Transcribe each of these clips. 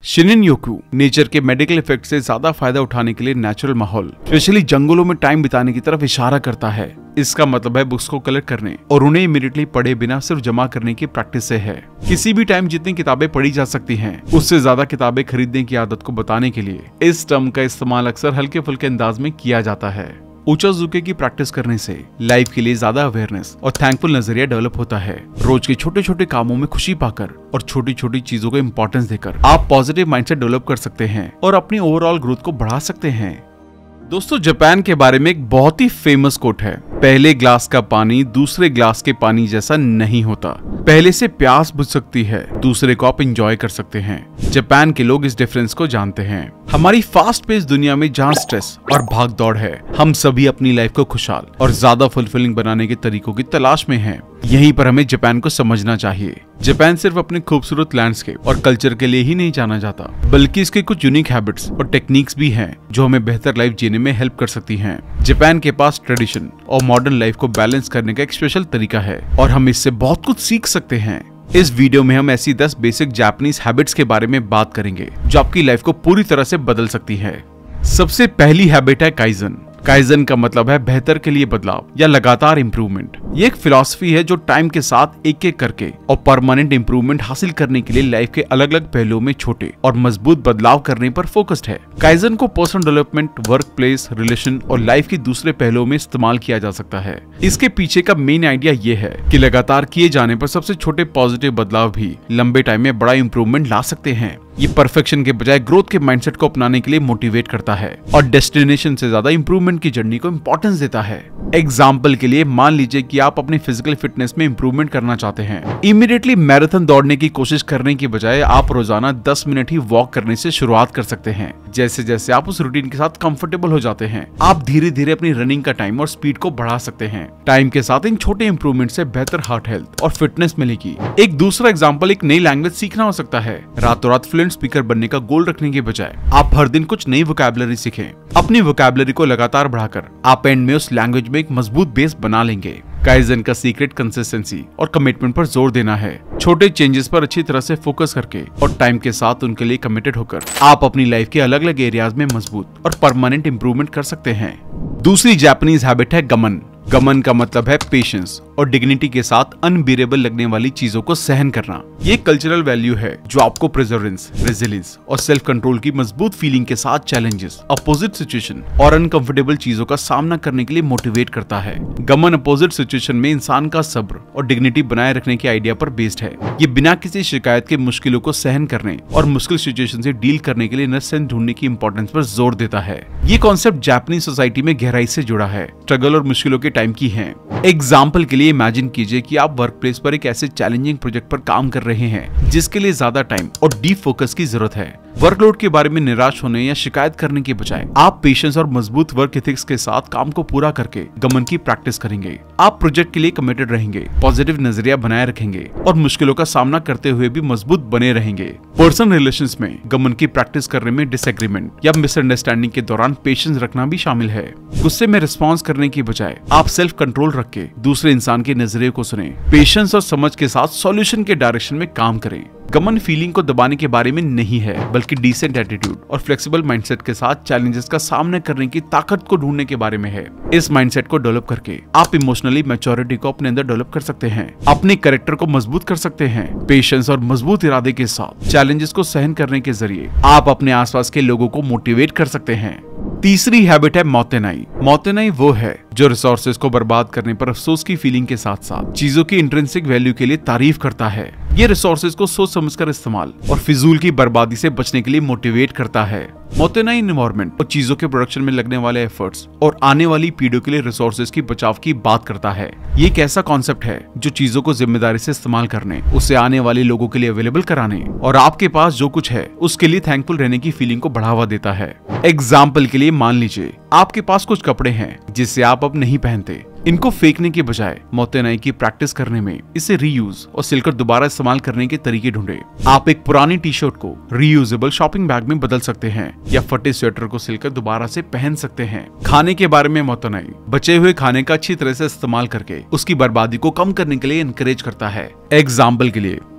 शिनिन योकू नेचर के medical effect से ज्यादा फायदा उठाने के लिए नेचुरल माहौल स्पेशली जंगलों में टाइम बिताने की तरफ इशारा करता है। इसका मतलब है बुक्स को कलेक्ट करने और उन्हें इमीडिएटली पढ़े बिना सिर्फ जमा करने की प्रैक्टिस से है। किसी भी टाइम जितनी किताबें पढ़ी जा सकती हैं, उससे ज्यादा किताबें खरीदने की आदत को बताने के लिए इस टर्म का इस्तेमाल अक्सर हल्के फुल्के अंदाज में किया जाता है। उचाजुके की प्रैक्टिस करने से लाइफ के लिए ज्यादा अवेयरनेस और थैंकफुल नजरिया डेवलप होता है। रोज के छोटे छोटे कामों में खुशी पाकर और छोटी छोटी चीजों को इंपॉर्टेंस देकर आप पॉजिटिव माइंडसेट डेवलप कर सकते हैं और अपनी ओवरऑल ग्रोथ को बढ़ा सकते हैं। दोस्तों, जापान के बारे में एक बहुत ही फेमस कोट है, पहले ग्लास का पानी दूसरे ग्लास के पानी जैसा नहीं होता। पहले से प्यास बुझ सकती है, दूसरे को आप एंजॉय कर सकते हैं। जापान के लोग इस डिफरेंस को जानते हैं। हमारी फास्ट पेस दुनिया में जहाँ स्ट्रेस और भाग दौड़ है, हम सभी अपनी लाइफ को खुशहाल और ज्यादा फुलफिलिंग बनाने के तरीकों की तलाश में हैं। यहीं पर हमें जापान को समझना चाहिए। जापान सिर्फ अपने खूबसूरत लैंडस्केप और कल्चर के लिए ही नहीं जाना जाता, बल्कि इसके कुछ यूनिक हैबिट्स और टेक्निक्स भी हैं जो हमें बेहतर लाइफ जीने में हेल्प कर सकती हैं। जापान के पास ट्रेडिशन और मॉडर्न लाइफ को बैलेंस करने का एक स्पेशल तरीका है और हम इससे बहुत कुछ सीख सकते हैं। इस वीडियो में हम ऐसी 10 बेसिक जापानीज हैबिट्स के बारे में बात करेंगे जो आपकी लाइफ को पूरी तरह से बदल सकती है। सबसे पहली हैबिट है काइजन। काइजन का मतलब है बेहतर के लिए बदलाव या लगातार इंप्रूवमेंट। ये एक फिलॉसफी है जो टाइम के साथ एक एक करके और परमानेंट इंप्रूवमेंट हासिल करने के लिए लाइफ के अलग अलग पहलुओं में छोटे और मजबूत बदलाव करने पर फोकस्ड है। काइजन को personal development, work place, relation और लाइफ के दूसरे पहलुओं में इस्तेमाल किया जा सकता है। इसके पीछे का मेन आइडिया ये है कि लगातार किए जाने पर सबसे छोटे पॉजिटिव बदलाव भी लंबे टाइम में बड़ा इंप्रूवमेंट ला सकते हैं। ये परफेक्शन के बजाय ग्रोथ के माइंडसेट को अपनाने के लिए मोटिवेट करता है और डेस्टिनेशन से ज्यादा इंप्रूवमेंट की जर्नी को इंपॉर्टेंस देता है। एग्जाम्पल के लिए मान लीजिए कि आप अपनी फिजिकल फिटनेस में इंप्रूवमेंट करना चाहते हैं। इमीडिएटली मैराथन दौड़ने की कोशिश करने की बजाय आप रोजाना 10 मिनट ही वॉक करने से शुरुआत कर सकते हैं। जैसे जैसे आप उस रूटीन के साथ कंफर्टेबल हो जाते हैं, आप धीरे धीरे अपनी रनिंग का टाइम और स्पीड को बढ़ा सकते हैं। टाइम के साथ इन छोटे इंप्रूवमेंट से बेहतर हार्ट हेल्थ और फिटनेस मिलेगी। एक दूसरा एग्जाम्पल एक नई लैंग्वेज सीखना हो सकता है। रातों रात फ्लुएंट स्पीकर बनने का गोल रखने के बजाय आप हर दिन कुछ नई वोकैबुलरी सीखें। अपनी वोकैबुलरी को लगातार बढ़ाकर आप एंड में उस लैंग्वेज में एक मजबूत बेस बना लेंगे। काइजन का सीक्रेट कंसिस्टेंसी और कमिटमेंट पर जोर देना है। छोटे चेंजेस पर अच्छी तरह से फोकस करके और टाइम के साथ उनके लिए कमिटेड होकर आप अपनी लाइफ के अलग अलग एरियाज में मजबूत और परमानेंट इंप्रूवमेंट कर सकते हैं। दूसरी जापानीज हैबिट है गमन। गमन का मतलब है पेशेंस और डिग्निटी के साथ अनबियरेबल लगने वाली चीजों को सहन करना। ये कल्चरल वैल्यू है जो आपको प्रिजर्वेंस, रेजिलियंस और सेल्फ कंट्रोल की मजबूत फीलिंग के साथ चैलेंजेस, अपोजिट सिचुएशन और अनकंफर्टेबल चीजों का सामना करने के लिए मोटिवेट करता है। गमन अपोजिट सिचुएशन में इंसान का सब्र और डिग्निटी बनाए रखने के आइडिया पर बेस्ड है। ये बिना किसी शिकायत के मुश्किलों को सहन करने और मुश्किल सिचुएशन से डील करने के लिए इनर स्ट्रेंथ ढूंढने की इंपॉर्टेंस पर जोर देता है। ये कॉन्सेप्ट जापानी सोसाइटी में गहराई से जुड़ा है, स्ट्रगल और मुश्किलों के टाइम की है। एग्जाम्पल के लिए इमेजिन कीजिए कि आप वर्क प्लेस पर एक ऐसे चैलेंजिंग प्रोजेक्ट पर काम कर रहे हैं जिसके लिए ज्यादा टाइम और डीप फोकस की जरूरत है। वर्कलोड के बारे में निराश होने या शिकायत करने के बजाय आप पेशेंस और मजबूत वर्क एथिक्स के साथ काम को पूरा करके गमन की प्रैक्टिस करेंगे। आप प्रोजेक्ट के लिए कमिटेड रहेंगे, पॉजिटिव नजरिया बनाए रखेंगे और मुश्किलों का सामना करते हुए भी मजबूत बने रहेंगे। पर्सनल रिलेशंस में गमन की प्रैक्टिस करने में डिसएग्रीमेंट या मिसअंडरस्टैंडिंग के दौरान पेशेंस रखना भी शामिल है। गुस्से में रिस्पॉन्स करने की बजाय आप सेल्फ कंट्रोल रख के दूसरे इंसान के नजरिए को सुने। पेशेंस और समझ के साथ सॉल्यूशन के डायरेक्शन में काम करें। गमन फीलिंग को दबाने के बारे में नहीं है, बल्कि डिसेंट एटीट्यूड और फ्लेक्सिबल माइंडसेट के साथ चैलेंजेस का सामना करने की ताकत को ढूंढने के बारे में है। इस माइंडसेट को डेवलप करके आप इमोशनली मैच्योरिटी को अपने अंदर डेवलप कर सकते हैं, अपने कैरेक्टर को मजबूत कर सकते हैं। पेशेंस और मजबूत इरादे के साथ चैलेंजेस को सहन करने के जरिए आप अपने आसपास के लोगों को मोटिवेट कर सकते हैं। तीसरी हैबिट है मोतेनाई। मोतेनाई वो है जो रिसोर्सेज को बर्बाद करने पर अफसोस की फीलिंग के साथ साथ चीजों की इंट्रिंसिक वैल्यू के लिए तारीफ करता है। ये रिसोर्सेज को सोच समझकर इस्तेमाल और फिजूल की बर्बादी से बचने के लिए मोटिवेट करता है। मोतेनाई एनवायरनमेंट और चीजों के प्रोडक्शन में लगने वाले एफर्ट्स और आने वाली पीढ़ियों के लिए रिसोर्सेज की बचाव की बात करता है। ये एक ऐसा कॉन्सेप्ट है जो चीजों को जिम्मेदारी से इस्तेमाल करने, उसे आने वाले लोगों के लिए अवेलेबल कराने और आपके पास जो कुछ है उसके लिए थैंकफुल रहने की फीलिंग को बढ़ावा देता है। एग्जाम्पल के लिए मान लीजिए आपके पास कुछ कपड़े हैं जिसे आप अब नहीं पहनते। इनको फेंकने के बजाय मोतेनाई की प्रैक्टिस करने में इसे रीयूज और सिलकर दोबारा इस्तेमाल करने के तरीके ढूंढे। आप एक पुरानी टी शर्ट को रीयूजेबल शॉपिंग बैग में बदल सकते हैं या फटे स्वेटर को सिलकर दोबारा से पहन सकते हैं। खाने के बारे में मोतेनाई बचे हुए खाने का अच्छी तरह से इस्तेमाल करके उसकी बर्बादी को कम करने के लिए एनकरेज करता है। एग्जाम्पल के लिए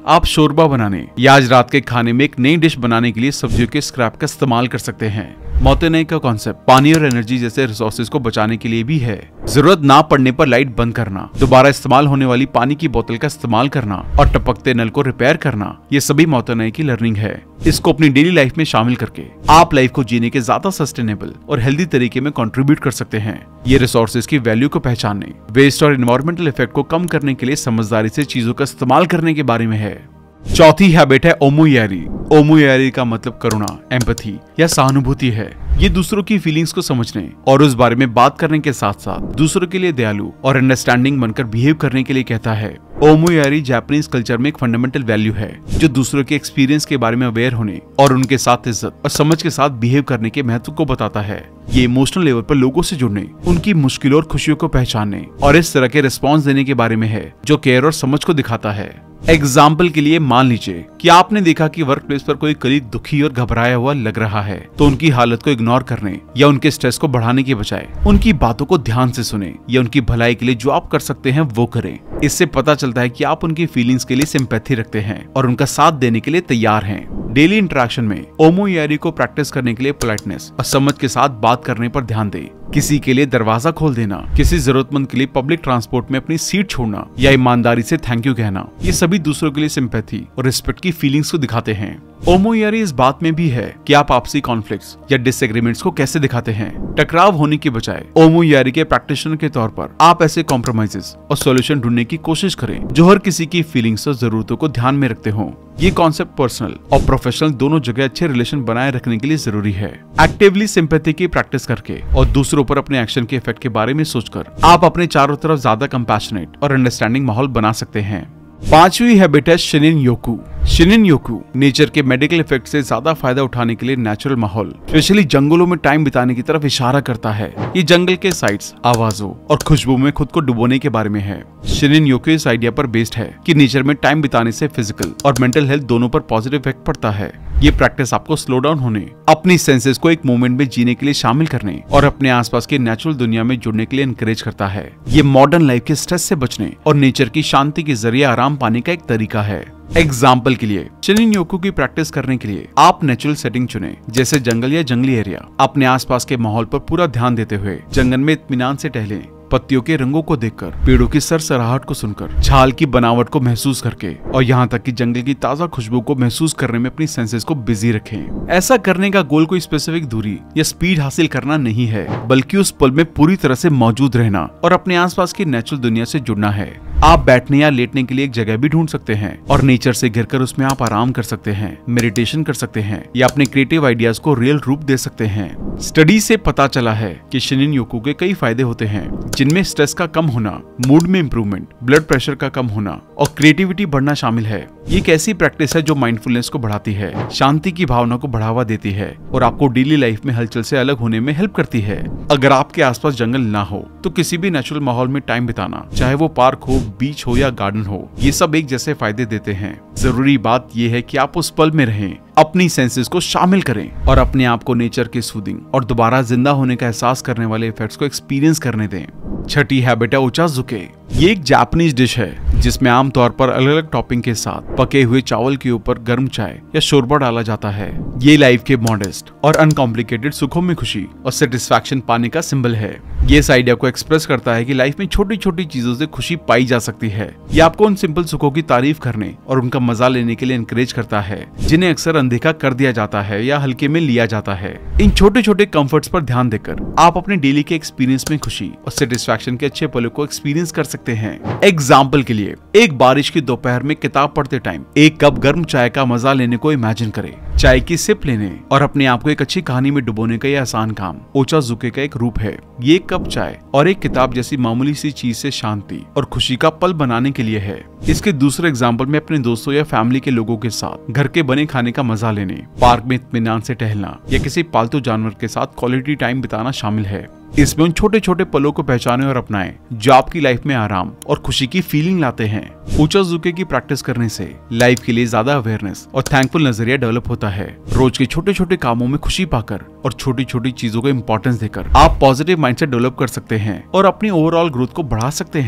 आप शोरबा बनाने या आज रात के खाने में एक नई डिश बनाने के लिए सब्जियों के स्क्रैप का इस्तेमाल कर सकते हैं। मोतेनई का कॉन्सेप्ट पानी और एनर्जी जैसे रिसोर्सेज को बचाने के लिए भी है। जरूरत ना पड़ने पर लाइट बंद करना, दोबारा इस्तेमाल होने वाली पानी की बोतल का इस्तेमाल करना और टपकते नल को रिपेयर करना, ये सभी मोतेनई की लर्निंग है। इसको अपनी डेली लाइफ में शामिल करके आप लाइफ को जीने के ज्यादा सस्टेनेबल और हेल्दी तरीके में कंट्रीब्यूट कर सकते हैं। ये रिसोर्सेज की वैल्यू को पहचानने, वेस्ट और एनवायरमेंटल इफेक्ट को कम करने के लिए समझदारी से चीजों का इस्तेमाल करने के बारे में है। चौथी हैबिट है ओमोयारी। ओमोयारी का मतलब करुणा, एम्पैथी या सहानुभूति है। ये दूसरों की फीलिंग्स को समझने और उस बारे में बात करने के साथ साथ दूसरों के लिए दयालु और अंडरस्टैंडिंग बनकर बिहेव करने के लिए कहता है। ओमोयारी जापानीज कल्चर में एक फंडामेंटल वैल्यू है जो दूसरों के एक्सपीरियंस के बारे में अवेयर होने और उनके साथ इज्जत और समझ के साथ बिहेव करने के महत्व को बताता है। ये इमोशनल लेवल पर लोगों से जुड़ने, उनकी मुश्किलों और खुशियों को पहचानने और इस तरह के रिस्पॉन्स देने के बारे में है जो केयर और समझ को दिखाता है। एग्जाम्पल के लिए मान लीजिए कि आपने देखा कि वर्क प्लेस पर कोई कलीग दुखी और घबराया हुआ लग रहा है, तो उनकी हालत को इग्नोर करने या उनके स्ट्रेस को बढ़ाने के बजाय उनकी बातों को ध्यान से सुने या उनकी भलाई के लिए जो आप कर सकते हैं वो करें। इससे पता चलता है कि आप उनकी फीलिंग्स के लिए सिंपैथी रखते हैं और उनका साथ देने के लिए तैयार हैं। डेली इंटरेक्शन में ओमोयारी को प्रैक्टिस करने के लिए पोलाइटनेस और समझ के साथ बात करने पर ध्यान दें। किसी के लिए दरवाजा खोल देना, किसी जरूरतमंद के लिए पब्लिक ट्रांसपोर्ट में अपनी सीट छोड़ना या ईमानदारी से थैंक यू कहना, ये सभी दूसरों के लिए सिंपैथी और रिस्पेक्ट की फीलिंग्स को दिखाते हैं। ओमोयारी इस बात में भी है कि आप आपसी कॉन्फ्लिक्ट्स या डिसएग्रीमेंट्स को कैसे दिखाते हैं। टकराव होने के बजाय ओमोयारी के प्रैक्टिशनर के तौर पर आप ऐसे कॉम्प्रोमाइजेस और सॉल्यूशन ढूंढने की कोशिश करें जो हर किसी की फीलिंग्स और जरूरतों को ध्यान में रखते हों। ये कॉन्सेप्ट पर्सनल और प्रोफेशनल दोनों जगह अच्छे रिलेशन बनाए रखने के लिए जरूरी है। एक्टिवली सिंपैथी की प्रैक्टिस करके और दूसरों पर अपने एक्शन के इफेक्ट के बारे में सोचकर आप अपने चारों तरफ ज्यादा कंपैशनेट और अंडरस्टैंडिंग माहौल बना सकते हैं। पांचवी हैबिट है शिनिन योकू। शिनिन योकू नेचर के मेडिकल इफेक्ट से ज्यादा फायदा उठाने के लिए नेचुरल माहौल, स्पेशली जंगलों में टाइम बिताने की तरफ इशारा करता है। ये जंगल के साइट्स, आवाजों और खुशबू में खुद को डुबोने के बारे में है। शिनिन योकू इस आइडिया पर बेस्ड है कि नेचर में टाइम बिताने से फिजिकल और मेंटल हेल्थ दोनों पर पॉजिटिव इफेक्ट पड़ता है। ये प्रैक्टिस आपको स्लो डाउन होने, अपनी सेंसेस को एक मोमेंट में जीने के लिए शामिल करने और अपने आसपास की नेचुरल दुनिया में जुड़ने के लिए एनकरेज करता है। ये मॉडर्न लाइफ के स्ट्रेस से बचने और नेचर की शांति के जरिए आराम पाने का एक तरीका है। एग्जाम्पल के लिए शिनिन योकू की प्रैक्टिस करने के लिए आप नेचुरल सेटिंग चुने, जैसे जंगल या जंगली एरिया। अपने आसपास के माहौल पर पूरा ध्यान देते हुए जंगल में इत्मीनान से टहलें, पत्तियों के रंगों को देखकर, पेड़ों की सरसराहट को सुनकर, छाल की बनावट को महसूस करके और यहाँ तक कि जंगल की ताजा खुशबू को महसूस करने में अपनी सेंसेस को बिजी रखें। ऐसा करने का गोल कोई स्पेसिफिक दूरी या स्पीड हासिल करना नहीं है, बल्कि उस पल में पूरी तरह से मौजूद रहना और अपने आसपास की नेचुरल दुनिया से जुड़ना है। आप बैठने या लेटने के लिए एक जगह भी ढूंढ सकते हैं और नेचर से घिरकर उसमें आप आराम कर सकते हैं, मेडिटेशन कर सकते हैं या अपने क्रिएटिव आइडियाज को रियल रूप दे सकते हैं। स्टडी से पता चला है कि शिनिन योकू के कई फायदे होते हैं, जिनमें स्ट्रेस का कम होना, मूड में इंप्रूवमेंट, ब्लड प्रेशर का कम होना और क्रिएटिविटी बढ़ना शामिल है। ये एक ऐसी प्रैक्टिस है जो माइंडफुलनेस को बढ़ाती है, शांति की भावना को बढ़ावा देती है और आपको डेली लाइफ में हलचल से अलग होने में हेल्प करती है। अगर आपके आसपास जंगल ना हो तो किसी भी नेचुरल माहौल में टाइम बिताना, चाहे वो पार्क हो, बीच हो या गार्डन हो, ये सब एक जैसे फायदे देते हैं। जरूरी बात यह है कि आप उस पल में रहें, अपनी सेंसेस को शामिल करें और अपने आप को नेचर के सूदिंग और दोबारा जिंदा होने का एहसास करने वाले इफेक्ट्स को एक्सपीरियंस करने दें। छठी हैबिट है ओचाजुके। ये एक जापानीज डिश है जिसमें आमतौर पर अलग अलग टॉपिंग के साथ पके हुए चावल के ऊपर गर्म चाय या शोरबा डाला जाता है। ये लाइफ के मॉडेस्ट और अनकॉम्प्लिकेटेड सुखों में खुशी और सेटिस्फैक्शन पाने का सिंबल है। ये इस आइडिया को एक्सप्रेस करता है कि लाइफ में छोटी छोटी चीजों से खुशी पाई जा सकती है। ये आपको उन सिंपल सुखों की तारीफ करने और उनका मजा लेने के लिए एनकरेज करता है, जिन्हें अक्सर अनदेखा कर दिया जाता है या हल्के में लिया जाता है। इन छोटे छोटे कंफर्ट्स पर ध्यान देकर आप अपने डेली के एक्सपीरियंस में खुशी और सेटिस्फैक्शन के अच्छे पलों को एक्सपीरियंस कर सकते हैं। एग्जाम्पल के लिए एक बारिश की दोपहर में किताब पढ़ते टाइम एक कप गर्म चाय का मजा लेने को इमेजिन करें। चाय की सिप लेने और अपने आप को एक अच्छी कहानी में डुबोने का यह आसान काम ओचाजुके का एक रूप है। ये एक कप चाय और एक किताब जैसी मामूली सी चीज से शांति और खुशी का पल बनाने के लिए है। इसके दूसरे एग्जाम्पल में अपने दोस्तों या फैमिली के लोगों के साथ घर के बने खाने का मजा लेने, पार्क में इत्मीनान से टहलना या किसी पालतू जानवर के साथ क्वालिटी टाइम बिताना शामिल है। इसमें उन छोटे छोटे पलों को पहचानें और अपनाएं जो आपकी लाइफ में आराम और खुशी की फीलिंग लाते हैं। ओचाजुके की प्रैक्टिस करने से लाइफ के लिए ज्यादा अवेयरनेस और थैंकफुल नजरिया डेवलप होता है। रोज के छोटे छोटे कामों में खुशी पाकर और छोटी छोटी चीजों को इम्पोर्टेंस देकर आप पॉजिटिव माइंडसेट डेवलप कर सकते हैं और अपनी ओवरऑल ग्रोथ को बढ़ा सकते हैं।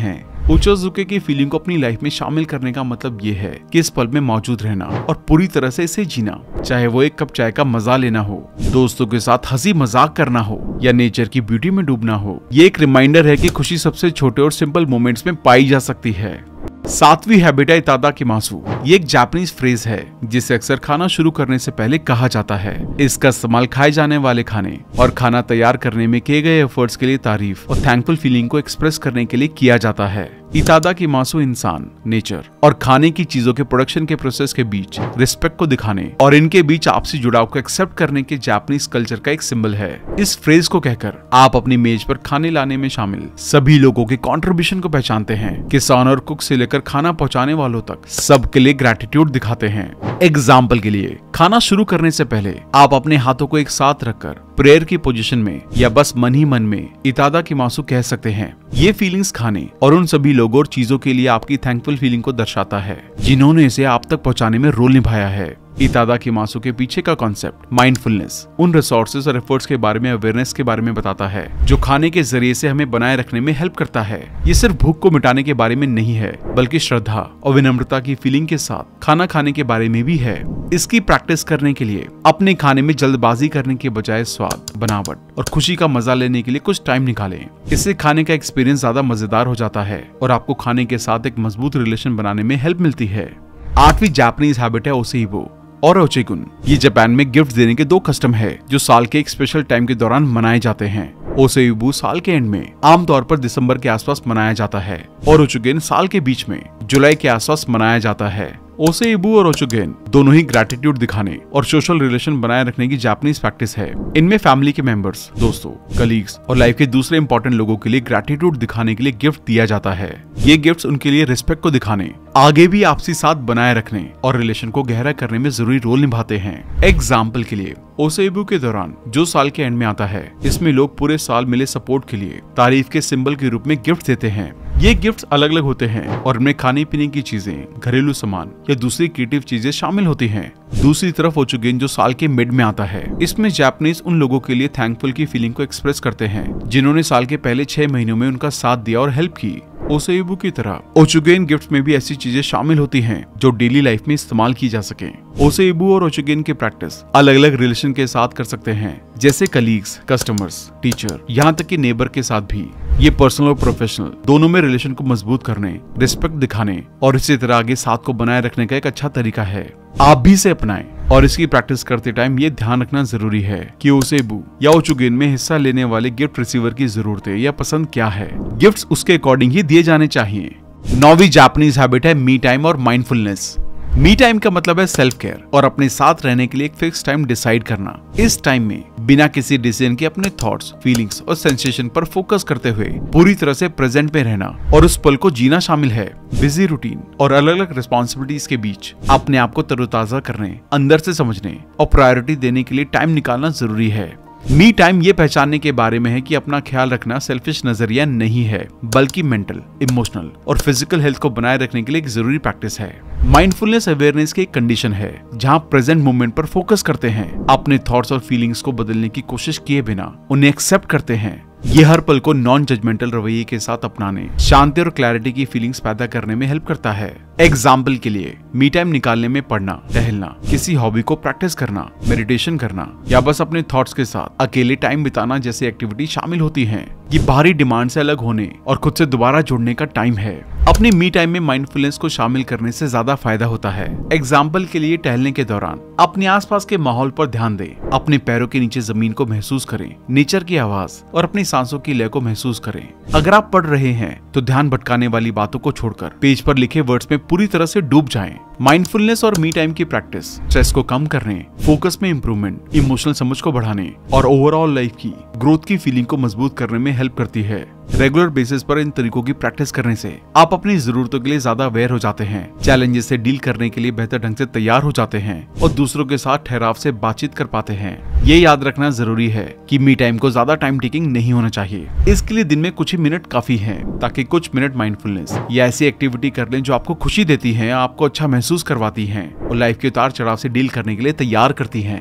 ओचाजुके की फीलिंग को अपनी लाइफ में शामिल करने का मतलब ये है कि इस पल में मौजूद रहना और पूरी तरह से इसे जीना, चाहे वो एक कप चाय का मजा लेना हो, दोस्तों के साथ हंसी मजाक करना हो या नेचर की ब्यूटी में डूबना हो। ये एक रिमाइंडर है कि खुशी सबसे छोटे और सिंपल मोमेंट्स में पाई जा सकती है। 7वीं हैबिट है इतादाकिमासु। ये एक जापानीज फ्रेज है जिसे अक्सर खाना शुरू करने से पहले कहा जाता है। इसका इस्तेमाल खाए जाने वाले खाने और खाना तैयार करने में किए गए एफर्ट्स के लिए तारीफ और थैंकफुल फीलिंग को एक्सप्रेस करने के लिए किया जाता है। इतादाकिमासु इंसान, नेचर और खाने की चीजों के प्रोडक्शन के प्रोसेस के बीच रिस्पेक्ट को दिखाने और इनके बीच आपसी जुड़ाव को एक्सेप्ट करने के जापानीज कल्चर का एक सिंबल है। इस फ्रेज को कहकर आप अपनी मेज पर खाने लाने में शामिल सभी लोगों के कंट्रीब्यूशन को पहचानते हैं। किसान और कुक से लेकर खाना पहुंचाने वालों तक सबके लिए ग्रेटिट्यूड दिखाते हैं। एग्जाम्पल के लिए, खाना शुरू करने से पहले आप अपने हाथों को एक साथ रखकर प्रेयर की पोजीशन में या बस मन ही मन में इतादाकिमासु कह सकते हैं। ये फीलिंग्स खाने और उन सभी लोगों और चीजों के लिए आपकी थैंकफुल फीलिंग को दर्शाता है जिन्होंने इसे आप तक पहुंचाने में रोल निभाया है। इतादाकिमासु के पीछे का कॉन्सेप्ट माइंडफुलनेस उन रिसोर्सेज और एफर्ट्स के बारे में, अवेयरनेस के बारे में बताता है जो खाने के जरिए से हमें बनाए रखने में हेल्प करता है। ये सिर्फ भूख को मिटाने के बारे में नहीं है, बल्कि श्रद्धा और विनम्रता की फीलिंग के साथ खाना खाने के बारे में भी है। इसकी प्रैक्टिस करने के लिए अपने खाने में जल्दबाजी करने के बजाय स्वाद, बनावट और खुशी का मजा लेने के लिए कुछ टाइम निकालें। इससे खाने का एक्सपीरियंस ज्यादा मजेदार हो जाता है और आपको खाने के साथ एक मजबूत रिलेशन बनाने में हेल्प मिलती है। 8वीं जापानीज हैबिट है ओसेइबो और ओचेगुन। ये जापान में गिफ्ट देने के 2 कस्टम है जो साल के एक स्पेशल टाइम के दौरान मनाए जाते हैं। ओसेइबु साल के एंड में आमतौर पर दिसंबर के आसपास मनाया जाता है और ओचुगेन साल के बीच में जुलाई के आसपास मनाया जाता है। ओसेइबु और ओचुगेन दोनों ही ग्रेटिट्यूड दिखाने और सोशल रिलेशन बनाए रखने की जापानीज प्रैक्टिस है। इनमें फैमिली के मेंबर्स, दोस्तों, कलीग्स और लाइफ के दूसरे इंपॉर्टेंट लोगों के लिए ग्रेटिट्यूड दिखाने के लिए गिफ्ट दिया जाता है। ये गिफ्ट्स उनके लिए रिस्पेक्ट को दिखाने, आगे भी आपसी साथ बनाए रखने और रिलेशन को गहरा करने में जरूरी रोल निभाते हैं। एग्जाम्पल के लिए, ओसेइबु के दौरान जो साल के एंड में आता है, इसमें लोग पूरे साल मिले सपोर्ट के लिए तारीफ के सिंबल के रूप में गिफ्ट देते हैं। ये गिफ्ट्स अलग अलग होते हैं और इनमें खाने पीने की चीजें, घरेलू सामान या दूसरी क्रिएटिव चीजें शामिल होती हैं। दूसरी तरफ ओचुगेन जो साल के मिड में आता है, इसमें जापानीज उन लोगों के लिए थैंकफुल की फीलिंग को एक्सप्रेस करते हैं जिन्होंने साल के पहले 6 महीनों में उनका साथ दिया और हेल्प की। ओसेइबु की तरह ओचुगेन गिफ्ट्स में भी ऐसी चीजें शामिल होती हैं जो डेली लाइफ में इस्तेमाल की जा सके। ओसेइबु और ओचुगेन की प्रैक्टिस अलग अलग रिलेशन के साथ कर सकते हैं, जैसे कलीग्स, कस्टमर्स, टीचर, यहाँ तक कि नेबर के साथ भी। ये पर्सनल और प्रोफेशनल दोनों में रिलेशन को मजबूत करने, रिस्पेक्ट दिखाने और इसी तरह आगे साथ को बनाए रखने का एक अच्छा तरीका है। आप भी इसे अपनाएं और इसकी प्रैक्टिस करते टाइम ये ध्यान रखना जरूरी है कि ओसेइबु या ओचुगेन में हिस्सा लेने वाले गिफ्ट रिसीवर की जरूरतें या पसंद क्या है। गिफ्ट्स उसके अकॉर्डिंग ही दिए जाने चाहिए। 9वीं जापानीज हैबिट है मी टाइम और माइंडफुलनेस। मी टाइम का मतलब है सेल्फ केयर और अपने साथ रहने के लिए एक फिक्स टाइम डिसाइड करना। इस टाइम में बिना किसी डिसीजन के अपने थॉट्स, फीलिंग्स और सेंसेशन पर फोकस करते हुए पूरी तरह से प्रेजेंट में रहना और उस पल को जीना शामिल है। बिजी रूटीन और अलग अलग रिस्पॉन्सिबिलिटीज के बीच अपने आप को तरोताजा करने, अंदर से समझने और प्रायोरिटी देने के लिए टाइम निकालना जरूरी है। मी टाइम ये पहचानने के बारे में है कि अपना ख्याल रखना सेल्फिश नजरिया नहीं है, बल्कि मेंटल, इमोशनल और फिजिकल हेल्थ को बनाए रखने के लिए एक जरूरी प्रैक्टिस है। माइंडफुलनेस अवेयरनेस की एक कंडीशन है जहां प्रेजेंट मोमेंट पर फोकस करते हैं, अपने थॉट्स और फीलिंग्स को बदलने की कोशिश किए बिना उन्हें एक्सेप्ट करते हैं। ये हर पल को नॉन जजमेंटल रवैये के साथ अपनाने, शांति और क्लैरिटी की फीलिंग्स पैदा करने में हेल्प करता है। एग्जाम्पल के लिए, मी टाइम निकालने में पढ़ना, टहलना, किसी हॉबी को प्रैक्टिस करना, मेडिटेशन करना या बस अपने थॉट्स के साथ अकेले टाइम बिताना जैसी एक्टिविटी शामिल होती हैं। ये बाहरी डिमांड से अलग होने और खुद से दोबारा जुड़ने का टाइम है। अपने मी टाइम में माइंडफुलनेस को शामिल करने से ज्यादा फायदा होता है। एग्जाम्पल के लिए, टहलने के दौरान अपने आसपास के माहौल पर ध्यान दें, अपने पैरों के नीचे जमीन को महसूस करें, नेचर की आवाज और अपनी सांसों की लय को महसूस करें। अगर आप पढ़ रहे हैं तो ध्यान भटकाने वाली बातों को छोड़कर पेज पर लिखे वर्ड्स में पूरी तरह से डूब जाएं। माइंडफुलनेस और मी टाइम की प्रैक्टिस स्ट्रेस को कम करने, फोकस में इंप्रूवमेंट, इमोशनल समझ को बढ़ाने और ओवरऑल लाइफ की ग्रोथ की फीलिंग को मजबूत करने में हेल्प करती है। रेगुलर बेसिस पर इन तरीकों की प्रैक्टिस करने से आप अपनी जरूरतों के लिए ज्यादा अवेयर हो जाते हैं, चैलेंजेस से डील करने के लिए बेहतर ढंग से तैयार हो जाते हैं और दूसरों के साथ ठहराव से बातचीत कर पाते हैं। ये याद रखना जरूरी है कि मी टाइम को ज्यादा टाइम टेकिंग नहीं होना चाहिए। इसके लिए दिन में कुछ ही मिनट काफी हैं, ताकि कुछ मिनट माइंडफुलनेस या ऐसी एक्टिविटी कर लें जो आपको खुशी देती है, आपको अच्छा महसूस करवाती है और लाइफ के उतार चढ़ाव से डील करने के लिए तैयार करती है।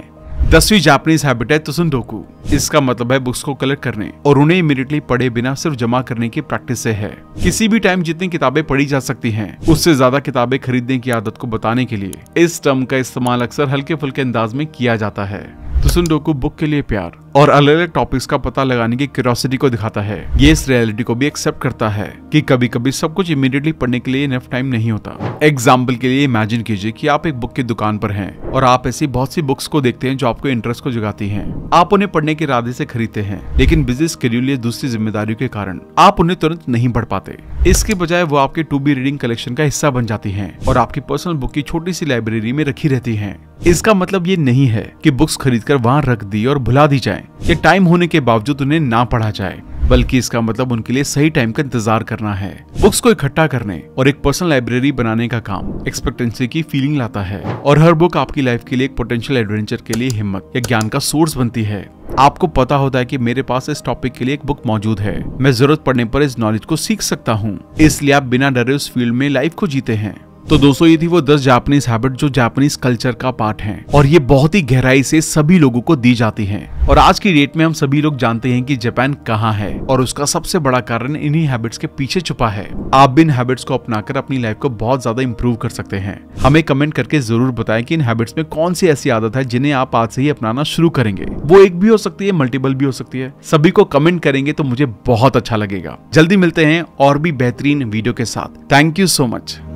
10वीं जापानीज हैबिट है त्सुंदोकू। इसका मतलब है बुक्स को कलेक्ट करने और उन्हें इमीडिएटली पढ़े बिना सिर्फ जमा करने की प्रैक्टिस से है। किसी भी टाइम जितनी किताबें पढ़ी जा सकती हैं, उससे ज्यादा किताबें खरीदने की आदत को बताने के लिए इस टर्म का इस्तेमाल अक्सर हल्के फुल्के अंदाज में किया जाता है। त्सुंदोकू बुक के लिए प्यार और अलग अलग टॉपिक्स का पता लगाने की क्यूरियोसिटी को दिखाता है। ये इस रियलिटी को भी एक्सेप्ट करता है कि कभी कभी सब कुछ इमीडिएटली पढ़ने के लिए इनफ टाइम नहीं होता। एग्जाम्पल के लिए इमेजिन कीजिए कि आप एक बुक की दुकान पर हैं और आप ऐसी बहुत सी बुक्स को देखते हैं जो आपको इंटरेस्ट को जगाती हैं। आप उन्हें पढ़ने के इरादे से खरीदते हैं, लेकिन बिजी शेड्यूल या दूसरी जिम्मेदारियों के कारण आप उन्हें तुरंत नहीं पढ़ पाते। इसके बजाय वो आपके टू बी रीडिंग कलेक्शन का हिस्सा बन जाती हैं और आपकी पर्सनल बुक की छोटी सी लाइब्रेरी में रखी रहती हैं। इसका मतलब ये नहीं है कि बुक्स खरीदकर वहां रख दी और भुला दी जाए या टाइम होने के बावजूद उन्हें ना पढ़ा जाए, बल्कि इसका मतलब उनके लिए सही टाइम का इंतजार करना है। बुक्स को इकट्ठा करने और एक पर्सनल लाइब्रेरी बनाने का काम एक्सपेक्टेंसी की फीलिंग लाता है और हर बुक आपकी लाइफ के लिए एक पोटेंशियल एडवेंचर के लिए हिम्मत या ज्ञान का सोर्स बनती है। आपको पता होता है कि मेरे पास इस टॉपिक के लिए एक बुक मौजूद है, मैं जरूरत पड़ने पर इस नॉलेज को सीख सकता हूँ, इसलिए आप बिना डरे उस फील्ड में लाइफ को जीते हैं। तो दोस्तों, ये थी वो 10 जापानीज हैबिट जो जापानीज कल्चर का पार्ट हैं और ये बहुत ही गहराई से सभी लोगों को दी जाती हैं। और आज की डेट में हम सभी लोग जानते हैं कि जापान कहाँ है और उसका सबसे बड़ा कारण इन्हीं हैबिट्स के पीछे छुपा है। आप भी इन हैबिट्स को अपनाकर अपनी लाइफ को बहुत ज्यादा इंप्रूव कर सकते हैं। हमें कमेंट करके जरूर बताएं कि इन हैबिट्स में कौन सी ऐसी आदत है जिन्हें आप आज से ही अपनाना शुरू करेंगे। वो एक भी हो सकती है, मल्टीपल भी हो सकती है। सभी को कमेंट करेंगे तो मुझे बहुत अच्छा लगेगा। जल्दी मिलते हैं और भी बेहतरीन वीडियो के साथ। Thank you so much.